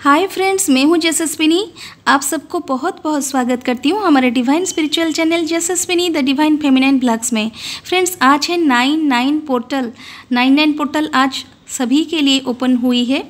Hi friends, मैं हूँ जसस्विनी। आप सबको बहुत बहुत स्वागत करती हूँ हमारे divine spiritual channel Jasswini the divine feminine blogs में। फ्रेंड्स, आज है 9/9 पोर्टल आज सभी के लिए ओपन हुई है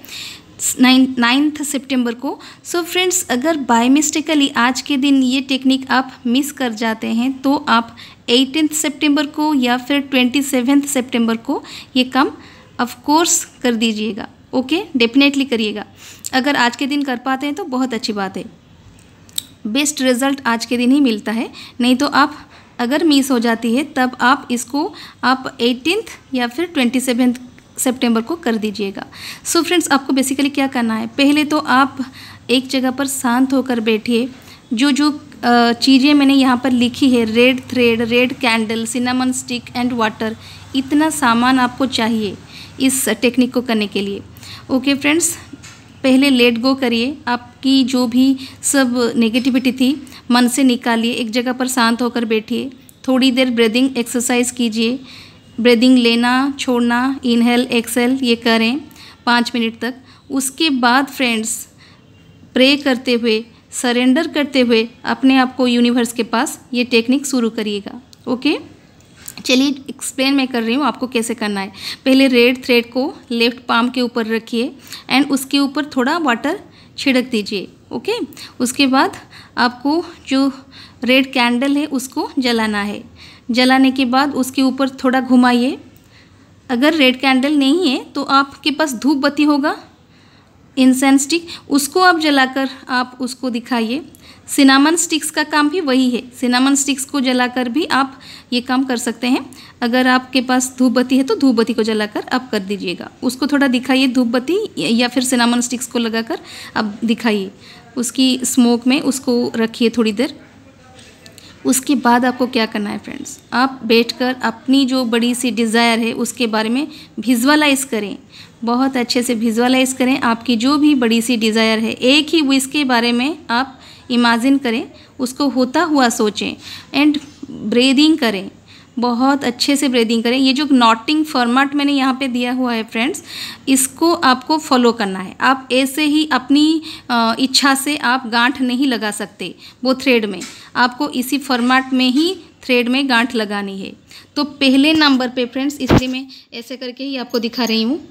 9 सितंबर को। सो फ्रेंड्स, अगर बाय मिस्टेकली आज के दिन ये टेक्निक आप मिस कर जाते हैं तो आप 18 सितंबर को या फिर 27 सितंबर को ये काम ऑफ कोर्स कर दीजिएगा। ओके, डेफिनेटली करिएगा। अगर आज के दिन कर पाते हैं तो बहुत अच्छी बात है। बेस्ट रिज़ल्ट आज के दिन ही मिलता है, नहीं तो आप अगर मिस हो जाती है तब आप इसको 18 या फिर 27 सितंबर को कर दीजिएगा। सो फ्रेंड्स, आपको बेसिकली क्या करना है, पहले तो आप एक जगह पर शांत होकर बैठिए। जो चीज़ें मैंने यहाँ पर लिखी है, red thread, red candle, cinnamon stick and water, इतना सामान आपको चाहिए इस टेक्निक को करने के लिए। ओके फ्रेंड्स, पहले लेट गो करिए। आपकी जो भी सब नेगेटिविटी थी मन से निकालिए। एक जगह पर शांत होकर बैठिए। थोड़ी देर ब्रीदिंग एक्सरसाइज कीजिए। ब्रीदिंग लेना छोड़ना, इनहेल एक्सेल, ये करें 5 मिनट तक। उसके बाद फ्रेंड्स, प्रे करते हुए, सरेंडर करते हुए अपने आप को यूनिवर्स के पास ये टेक्निक शुरू करिएगा। ओके, चलिए एक्सप्लेन मैं कर रही हूँ आपको कैसे करना है। पहले रेड थ्रेड को लेफ्ट पाम के ऊपर रखिए एंड उसके ऊपर थोड़ा वाटर छिड़क दीजिए। ओके, उसके बाद आपको जो रेड कैंडल है उसको जलाना है। जलाने के बाद उसके ऊपर थोड़ा घुमाइए। अगर रेड कैंडल नहीं है तो आपके पास धूप बत्ती होगा, इंसेंस स्टिक, उसको आप जलाकर आप उसको दिखाइए। सिनामन स्टिक्स का काम भी वही है। सिनामन स्टिक्स को जलाकर भी आप ये काम कर सकते हैं। अगर आपके पास धूप बत्ती है तो धूप बत्ती को जलाकर आप कर दीजिएगा। उसको थोड़ा दिखाइए, धूप बत्ती या फिर सिनामन स्टिक्स को लगाकर आप दिखाइए। उसकी स्मोक में उसको रखिए थोड़ी देर। उसके बाद आपको क्या करना है फ्रेंड्स, आप बैठकर अपनी जो बड़ी सी डिज़ायर है उसके बारे में विजुअलाइज़ करें। बहुत अच्छे से विजुअलाइज़ करें। आपकी जो भी बड़ी सी डिज़ायर है, एक ही विश के बारे में आप इमेजिन करें, उसको होता हुआ सोचें एंड ब्रीदिंग करें। बहुत अच्छे से ब्रीदिंग करें। ये जो नॉटिंग फॉर्मेट मैंने यहाँ पे दिया हुआ है फ्रेंड्स, इसको आपको फॉलो करना है। आप ऐसे ही अपनी इच्छा से आप गांठ नहीं लगा सकते वो थ्रेड में। आपको इसी फॉर्मेट में ही थ्रेड में गांठ लगानी है। तो पहले नंबर पे फ्रेंड्स, इसलिए मैं ऐसे करके ही आपको दिखा रही हूँ।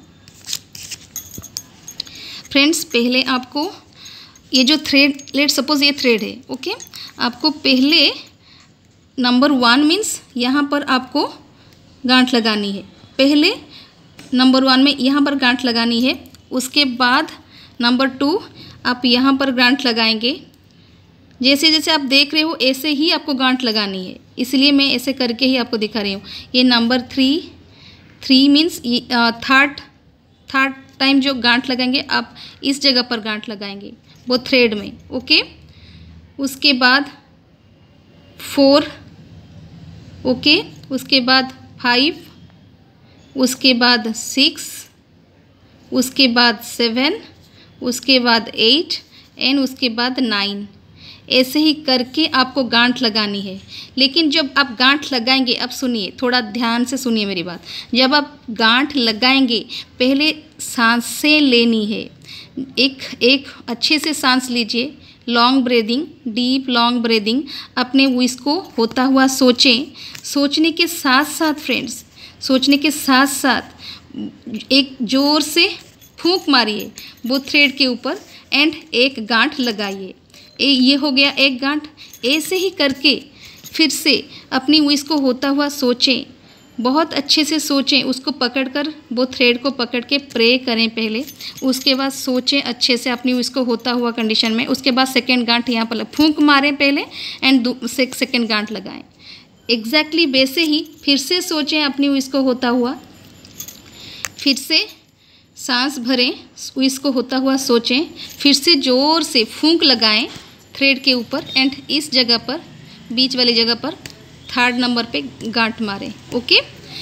फ्रेंड्स, पहले आपको ये जो थ्रेड, लेट सपोज ये थ्रेड है, ओके, आपको पहले नंबर 1 मीन्स यहाँ पर आपको गांठ लगानी है। पहले नंबर 1 में यहाँ पर गांठ लगानी है। उसके बाद नंबर 2 आप यहाँ पर गांठ लगाएंगे। जैसे जैसे आप देख रहे हो ऐसे ही आपको गांठ लगानी है, इसलिए मैं ऐसे करके ही आपको दिखा रही हूँ। ये नंबर 3 मीन्स थर्ड टाइम जो गांठ लगाएंगे आप इस जगह पर गांठ लगाएंगे वो थ्रेड में। ओके, उसके बाद 4, ओके, उसके बाद 5, उसके बाद 6, उसके बाद 7, उसके बाद 8 एंड उसके बाद 9। ऐसे ही करके आपको गांठ लगानी है। लेकिन जब आप गांठ लगाएंगे, अब सुनिए, थोड़ा ध्यान से सुनिए मेरी बात। जब आप गांठ लगाएंगे पहले सांसें लेनी है। एक अच्छे से सांस लीजिए, long breathing, deep long breathing. अपने विश को होता हुआ सोचें। सोचने के साथ साथ फ्रेंड्स, सोचने के साथ साथ एक ज़ोर से फूंक मारिए वो थ्रेड के ऊपर एंड एक गांठ लगाइए। ये हो गया एक गांठ। ऐसे ही करके फिर से अपनी विश को होता हुआ सोचें, बहुत अच्छे से सोचें। उसको पकड़कर, वो थ्रेड को पकड़ के प्रे करें पहले। उसके बाद सोचें अच्छे से अपनी विश को होता हुआ कंडीशन में। उसके बाद सेकंड गांठ यहाँ पर फूंक मारें पहले एंड सेकंड गांठ लगाएं। एग्जैक्टली वैसे ही फिर से सोचें अपनी विश को होता हुआ। फिर से सांस भरें, विश को होता हुआ सोचें। फिर से ज़ोर से फूंक लगाएं थ्रेड के ऊपर एंड इस जगह पर, बीच वाली जगह पर 3rd नंबर पे गांठ मारें। ओके,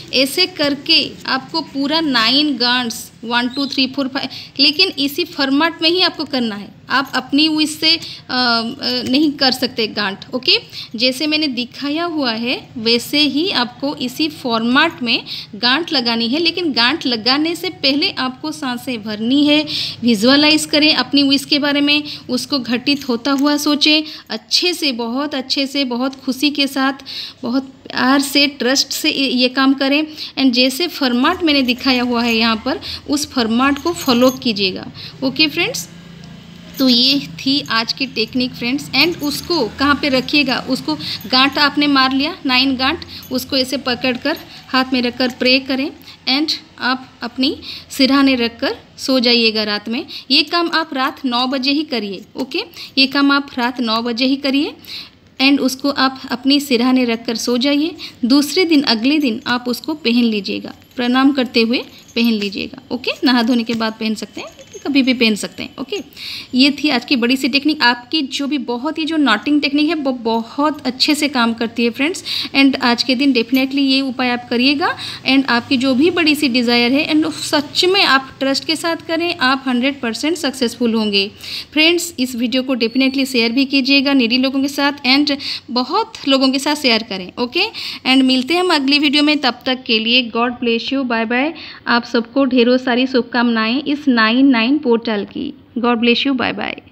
ऐसे करके आपको पूरा 9 गांट्स 1 2 3 4 5, लेकिन इसी फॉर्मेट में ही आपको करना है। आप अपनी विश से नहीं कर सकते गांठ। ओके, जैसे मैंने दिखाया हुआ है वैसे ही आपको इसी फॉर्मेट में गांठ लगानी है, लेकिन गांठ लगाने से पहले आपको सांसें भरनी है। विजुअलाइज करें अपनी विश के बारे में, उसको घटित होता हुआ सोचें अच्छे से, बहुत अच्छे से, बहुत खुशी के साथ, बहुत प्यार से, ट्रस्ट से ये काम करें। एंड जैसे फॉर्मेट मैंने दिखाया हुआ है यहाँ पर, उस फॉर्मेट को फॉलो कीजिएगा। ओके फ्रेंड्स, तो ये थी आज की टेक्निक फ्रेंड्स। एंड उसको कहाँ पे रखिएगा, उसको गांठ आपने मार लिया 9 गांठ, उसको ऐसे पकड़कर हाथ में रखकर प्रे करें एंड आप अपनी सिरहाने रखकर सो जाइएगा रात में। ये काम आप रात 9 बजे ही करिए। ओके, ये काम आप रात 9 बजे ही करिए एंड उसको आप अपनी सिरहाने रख कर सो जाइए। दूसरे दिन, अगले दिन आप उसको पहन लीजिएगा, प्रणाम करते हुए पहन लीजिएगा। ओके, नहा धोने के बाद पहन सकते हैं, कभी भी पहन सकते हैं। ओके, ये थी आज की बड़ी सी टेक्निक। आपकी जो भी बहुत ही जो नॉटिंग टेक्निक है वो बहुत अच्छे से काम करती है फ्रेंड्स। एंड आज के दिन डेफिनेटली ये उपाय आप करिएगा एंड आपकी जो भी बड़ी सी डिज़ायर है एंड सच में आप ट्रस्ट के साथ करें, आप 100% सक्सेसफुल होंगे। फ्रेंड्स, इस वीडियो को डेफिनेटली शेयर भी कीजिएगा नीडी लोगों के साथ एंड बहुत लोगों के साथ शेयर करें। ओके, एंड मिलते हैं हम अगली वीडियो में। तब तक के लिए God bless you, bye bye. आप सबको ढेरों सारी शुभकामनाएं इस 9 पोर्टल की। God bless you, bye bye.